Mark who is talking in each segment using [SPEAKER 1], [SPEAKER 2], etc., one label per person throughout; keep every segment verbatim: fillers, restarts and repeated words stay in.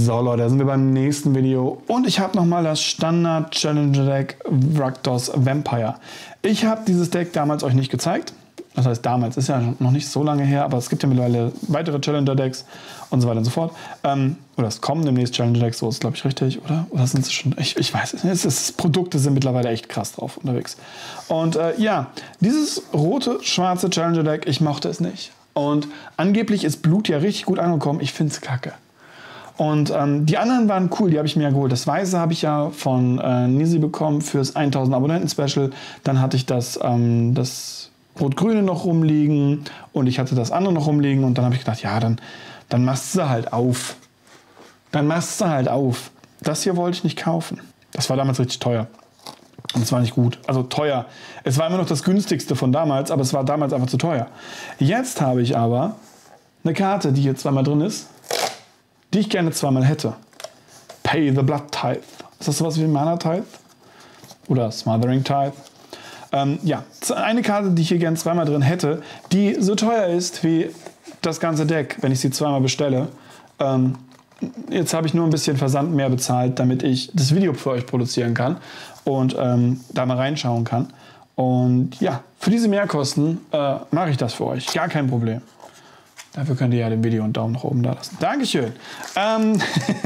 [SPEAKER 1] So Leute, da sind wir beim nächsten Video und ich habe nochmal das Standard Challenger Deck Rakdos Vampire. Ich habe dieses Deck damals euch nicht gezeigt. Das heißt damals, ist ja noch nicht so lange her, aber es gibt ja mittlerweile weitere Challenger Decks und so weiter und so fort. Ähm, oder es kommen demnächst Challenger Decks, so ist glaube ich richtig, oder? Oder sind sie schon? Ich, ich weiß es nicht. Es ist, Produkte sind mittlerweile echt krass drauf unterwegs. Und äh, ja, dieses rote, schwarze Challenger Deck, ich mochte es nicht. Und angeblich ist Blut ja richtig gut angekommen. Ich finde es kacke. Und ähm, die anderen waren cool, die habe ich mir ja geholt. Das Weiße habe ich ja von äh, Nisi bekommen fürs tausend Abonnenten-Special. Dann hatte ich das, ähm, das Rot-Grüne noch rumliegen und ich hatte das andere noch rumliegen. Und dann habe ich gedacht, ja, dann, dann machst du halt auf. Dann machst du halt auf. Das hier wollte ich nicht kaufen. Das war damals richtig teuer. Und es war nicht gut. Also teuer. Es war immer noch das günstigste von damals, aber es war damals einfach zu teuer. Jetzt habe ich aber eine Karte, die hier zweimal drin ist, die ich gerne zweimal hätte. Pay the Blood Tithe. Ist das sowas wie Mana Tithe? Oder Smothering Tithe? Ähm, ja, eine Karte, die ich hier gerne zweimal drin hätte, die so teuer ist wie das ganze Deck, wenn ich sie zweimal bestelle. Ähm, jetzt habe ich nur ein bisschen Versand mehr bezahlt, damit ich das Video für euch produzieren kann und ähm, da mal reinschauen kann. Und ja, für diese Mehrkosten äh, mache ich das für euch. Gar kein Problem. Dafür könnt ihr ja dem Video einen Daumen nach oben da lassen. Dankeschön. Ähm,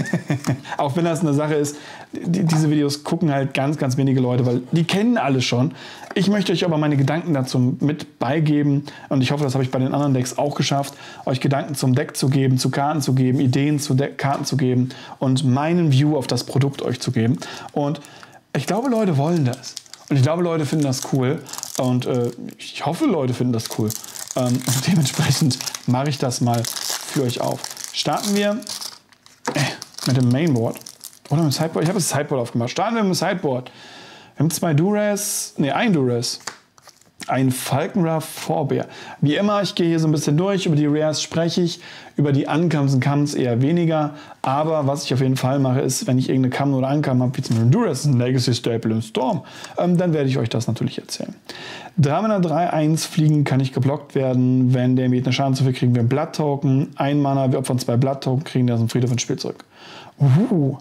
[SPEAKER 1] auch wenn das eine Sache ist, die, diese Videos gucken halt ganz, ganz wenige Leute, weil die kennen alle schon. Ich möchte euch aber meine Gedanken dazu mit beigeben und ich hoffe, das habe ich bei den anderen Decks auch geschafft, euch Gedanken zum Deck zu geben, zu Karten zu geben, Ideen zu De- Karten zu geben und meinen View auf das Produkt euch zu geben. Und ich glaube, Leute wollen das. Und ich glaube, Leute finden das cool. Und äh, ich hoffe, Leute finden das cool. Ähm, und dementsprechend mache ich das mal für euch auf. Starten wir äh, mit dem Mainboard. Oder mit dem Sideboard. Ich habe das Sideboard aufgemacht. Starten wir mit dem Sideboard. Wir haben zwei Duress. Ne, ein Duress. Ein Falkenrath Forebear. Wie immer, ich gehe hier so ein bisschen durch. Über die Rares spreche ich. Über die Uncomes und Comes eher weniger. Aber was ich auf jeden Fall mache, ist, wenn ich irgendeine Come oder Uncome habe, wie zum Beispiel Duress, ein Legacy Staple im Storm, ähm, dann werde ich euch das natürlich erzählen. drei Mana drei eins fliegen kann nicht geblockt werden. Wenn der mit einer Schaden zu viel kriegen wir einen Blood Token. Ein Mana, wir opfern zwei Blood Token, kriegen da so einen Friedhof ins Spiel zurück. Uh.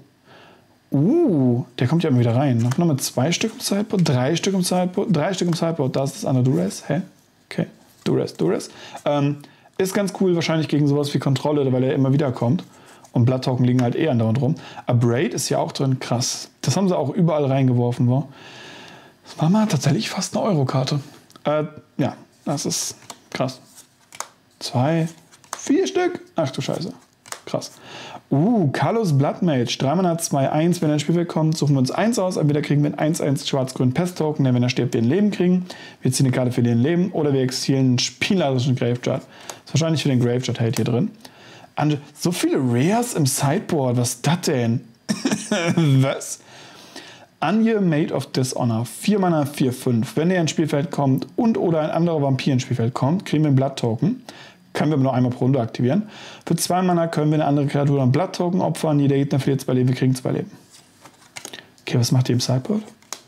[SPEAKER 1] Uh, der kommt ja immer wieder rein. Noch mal zwei Stück im Sideboard, drei Stück im Sideboard, drei Stück im Sideboard. Da ist das andere Duress. Hä? Okay. Duress, Duress. Ähm, ist ganz cool, wahrscheinlich gegen sowas wie Kontrolle, weil er immer wieder kommt. Und Blood Token liegen halt eher andauernd rum. Abrade ist ja auch drin. Krass. Das haben sie auch überall reingeworfen. Wo. Das war mal tatsächlich fast eine Eurokarte. Äh, ja, das ist krass. Zwei, vier Stück. Ach du Scheiße. Krass. Uh, Kalos Bloodmage. drei Mana zwei eins. Wenn er ins Spielfeld kommt, suchen wir uns eins aus. Entweder kriegen wir ein eins eins schwarz-grün Pest-Token, denn wenn er stirbt, wir ein Leben kriegen. Wir ziehen eine Karte für den Leben oder wir exilieren einen spielerischen Graveyard. Ist wahrscheinlich für den Graveyard-Hate hier drin. And so viele Rares im Sideboard. Was ist das denn? Was? Anje, Maid of Dishonor. vier Mana, vier fünf. Wenn er ins Spielfeld kommt und oder ein anderer Vampir ins Spielfeld kommt, kriegen wir einen Blood-Token. Können wir aber nur einmal pro Runde aktivieren. Für zwei Mana können wir eine andere Kreatur einen Blood-Token opfern. Jeder Gegner verliert zwei Leben, wir kriegen zwei Leben. Okay, was macht ihr im Sideboard?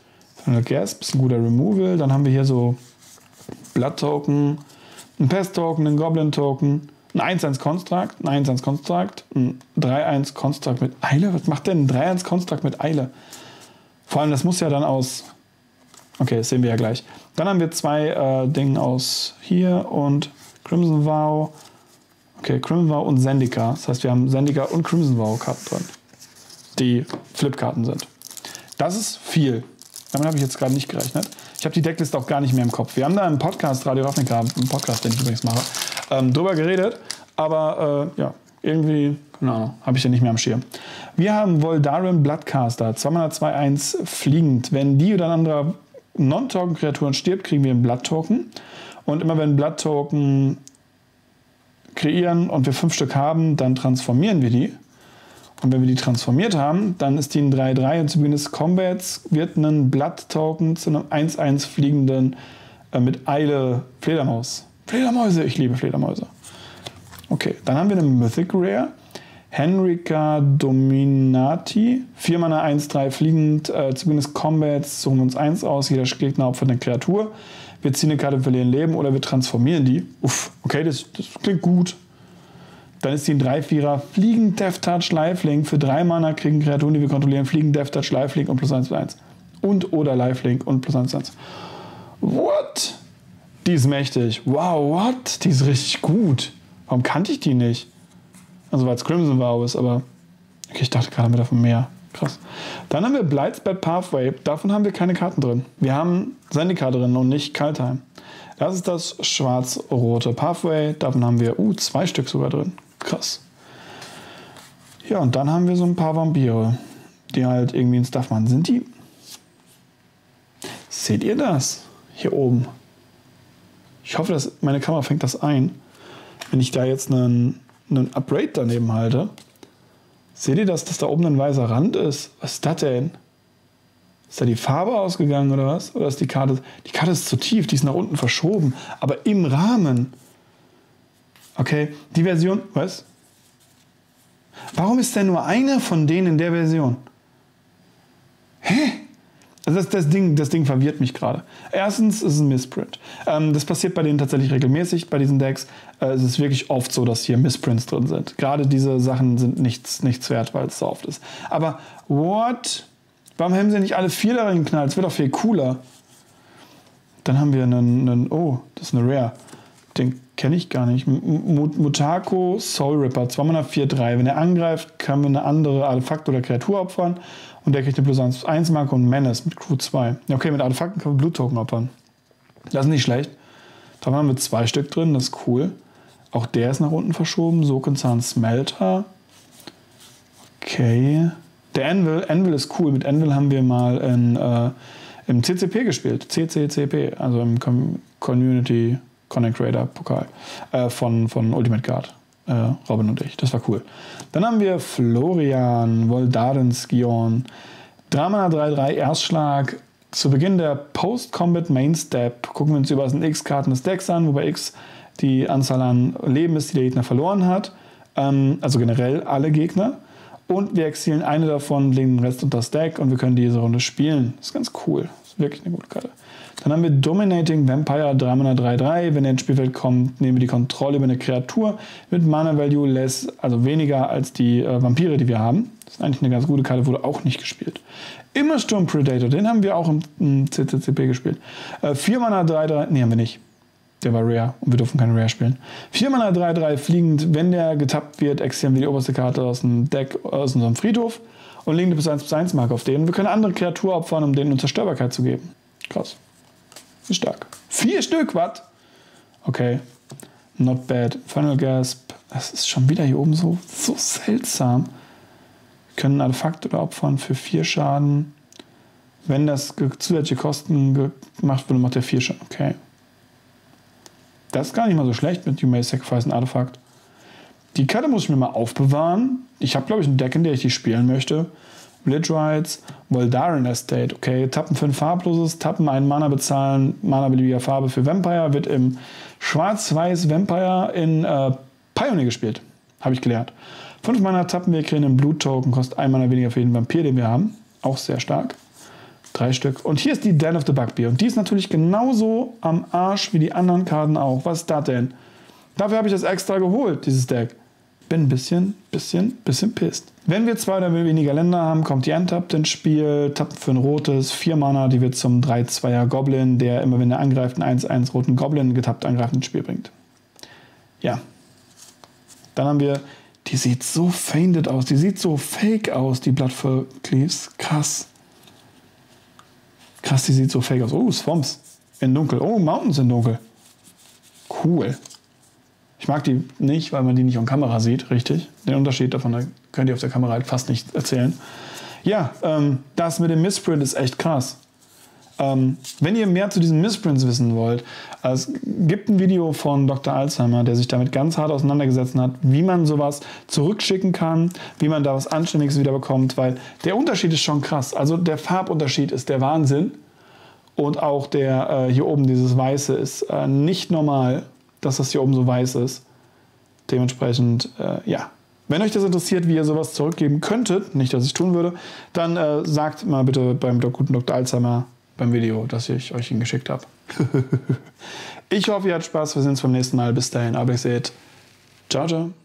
[SPEAKER 1] Gas, bisschen guter Removal. Dann haben wir hier so Blood-Token, ein Pest-Token, einen Goblin-Token, ein eins eins Construct, ein eins eins Construct, ein drei eins Construct mit Eile. Was macht denn ein drei eins Construct mit Eile? Vor allem, das muss ja dann aus... Okay, das sehen wir ja gleich. Dann haben wir zwei äh, Dinge aus hier und Crimson Vow. Okay, Crimson Vow und Zendika. Das heißt, wir haben Zendika und Crimson Vow Karten drin, die Flipkarten sind. Das ist viel. Damit habe ich jetzt gerade nicht gerechnet. Ich habe die Deckliste auch gar nicht mehr im Kopf. Wir haben da im Podcast, Radio Ravnica, einen Podcast, den ich übrigens mache, ähm, drüber geredet. Aber äh, ja, irgendwie, keine Ahnung, habe ich den nicht mehr am Schirm. Wir haben Voldaren Bloodcaster. zwei Mana zwei eins fliegend. Wenn die oder ein anderer Non-Token-Kreaturen stirbt, kriegen wir einen Blood-Token. Und immer wenn Blood-Token kreieren und wir fünf Stück haben, dann transformieren wir die. Und wenn wir die transformiert haben, dann ist die ein drei drei und zu Beginn des Combats wird ein Blood-Token zu einem eins eins fliegenden äh, mit Eile Fledermaus. Fledermäuse, ich liebe Fledermäuse. Okay, dann haben wir eine Mythic Rare. Henrika Dominati. vier Mana eins drei fliegend. Äh, zu Beginn des Combats suchen wir uns eins aus. Jeder Gegner opfert eine Kreatur. Wir ziehen eine Karte, verlieren Leben oder wir transformieren die. Uff, okay, das, das klingt gut. Dann ist die ein drei vierer Fliegen, Death Touch, Lifelink. Für drei Mana kriegen Kreaturen, die wir kontrollieren, Fliegen, Death Touch, Lifelink und plus eins plus eins. Und oder Lifelink und plus eins plus eins. What? Die ist mächtig. Wow, what? Die ist richtig gut. Warum kannte ich die nicht? Also weil es Crimson Vow ist, aber okay, ich dachte gerade mit davon mehr. Krass. Dann haben wir Blightspad Pathway. Davon haben wir keine Karten drin. Wir haben Zendika drin und nicht Kaldheim. Das ist das schwarz-rote Pathway. Davon haben wir uh, zwei Stück sogar drin. Krass. Ja, und dann haben wir so ein paar Vampire, die halt irgendwie ein Stuff machen. Sind die? Seht ihr das? Hier oben. Ich hoffe, dass meine Kamera fängt das ein. Wenn ich da jetzt einen, einen Upgrade daneben halte. Seht ihr, dass das da oben ein weißer Rand ist? Was ist das denn? Ist da die Farbe ausgegangen oder was? Oder ist die Karte... Die Karte ist zu tief, die ist nach unten verschoben. Aber im Rahmen. Okay, die Version... Was? Warum ist denn nur eine von denen in der Version? Hä? Also das, das, Ding, das Ding verwirrt mich gerade. Erstens ist es ein Missprint. Ähm, das passiert bei denen tatsächlich regelmäßig, bei diesen Decks. Äh, es ist wirklich oft so, dass hier Missprints drin sind. Gerade diese Sachen sind nichts, nichts wert, weil es so oft ist. Aber what? Warum haben sie nicht alle vier da reingeknallt? Es wird doch viel cooler. Dann haben wir einen, einen oh, das ist eine Rare. Den kenne ich gar nicht. Mutako Soul Ripper, zwei Mana vier drei. Wenn er angreift, kann man eine andere Artefakt oder Kreatur opfern. Und der kriegt eine plus eins eins Marke und Menace mit Crew zwei. Okay, mit Artefakten kann man Blut-Token opfern. Das ist nicht schlecht. Da haben wir zwei Stück drin, das ist cool. Auch der ist nach unten verschoben. Sokenzahn Smelter. Okay. Der Anvil, Anvil ist cool. Mit Anvil haben wir mal in, äh, im C C P gespielt. C C C P, also im Com Community Content Creator Pokal äh, von, von Ultimate Guard. Äh, Robin und ich. Das war cool. Dann haben wir Florian, Voldarens Gion. drei Mana drei drei Erstschlag. Zu Beginn der Post-Combat Main Step gucken wir uns über das X-Karten des Decks an, wobei X die Anzahl an Leben ist, die der Gegner verloren hat. Ähm, also generell alle Gegner. Und wir exilen eine davon, legen den Rest unter das Deck und wir können diese Runde spielen. Das ist ganz cool. Das ist wirklich eine gute Karte. Dann haben wir Dominating Vampire, drei Mana drei drei. Wenn er ins Spielfeld kommt, nehmen wir die Kontrolle über eine Kreatur mit Mana Value less, also weniger als die äh, Vampire, die wir haben. Das ist eigentlich eine ganz gute Karte, wurde auch nicht gespielt. Immer Sturm Predator, den haben wir auch im, im C C C P gespielt. Äh, vier Mana drei drei, nee, haben wir nicht. Der war Rare und wir dürfen keine Rare spielen. vier Mana drei drei fliegend, wenn der getappt wird, exilieren wir die oberste Karte aus dem Deck, aus unserem Friedhof und legen die plus eins plus eins Marke auf den. Wir können eine andere Kreatur opfern, um denen Unzerstörbarkeit zu geben. Krass. Ist stark. Vier Stück, was? Okay. Not bad. Final Gasp. Das ist schon wieder hier oben so, so seltsam. Wir können ein Artefakt oder opfern für vier Schaden. Wenn das zusätzliche Kosten gemacht wird, macht er vier Schaden. Okay. Das ist gar nicht mal so schlecht mit You May Sacrifice ein Artefakt. Die Karte muss ich mir mal aufbewahren. Ich habe, glaube ich, ein Deck, in der ich die spielen möchte. Village Rites, Voldaren Estate. Okay, tappen fünf Farbloses, tappen einen Mana bezahlen, Mana beliebiger Farbe für Vampire, wird im Schwarz-Weiß Vampire in äh, Pioneer gespielt. Habe ich gelernt. fünf Mana tappen wir, kriegen einen Blut-Token, kostet ein Mana weniger für jeden Vampir, den wir haben. Auch sehr stark. Drei Stück. Und hier ist die Den of the Bugbear. Und die ist natürlich genauso am Arsch wie die anderen Karten auch. Was ist das denn? Dafür habe ich das extra geholt, dieses Deck. Bin ein bisschen, bisschen, bisschen pisst. Wenn wir zwei oder weniger Länder haben, kommt die Untapped ins Spiel. Tappen für ein rotes, vier Mana, die wir zum drei zweier Goblin, der immer, wenn er angreift, einen eins eins roten Goblin getappt angreift ins Spiel bringt. Ja. Dann haben wir, die sieht so fainted aus, die sieht so fake aus, die Bloodful Cleaves. Krass. Krass, die sieht so fake aus. Oh, Swamps in dunkel. Oh, Mountains in dunkel. Cool. Ich mag die nicht, weil man die nicht on Kamera sieht, richtig. Den Unterschied davon da könnt ihr auf der Kamera halt fast nicht erzählen. Ja, ähm, das mit dem Missprint ist echt krass. Ähm, wenn ihr mehr zu diesen Missprints wissen wollt, äh, es gibt ein Video von Doktor Alzheimer, der sich damit ganz hart auseinandergesetzt hat, wie man sowas zurückschicken kann, wie man da was Anständiges wieder bekommt, weil der Unterschied ist schon krass. Also der Farbunterschied ist der Wahnsinn und auch der äh, hier oben, dieses Weiße, ist äh, nicht normal, dass das hier oben so weiß ist. Dementsprechend, äh, ja. Wenn euch das interessiert, wie ihr sowas zurückgeben könntet, nicht, dass ich tun würde, dann äh, sagt mal bitte beim guten Doktor Alzheimer beim Video, dass ich euch ihn geschickt habe. Ich hoffe, ihr habt Spaß. Wir sehen uns beim nächsten Mal. Bis dahin. Aber ich seht. Ciao, ciao.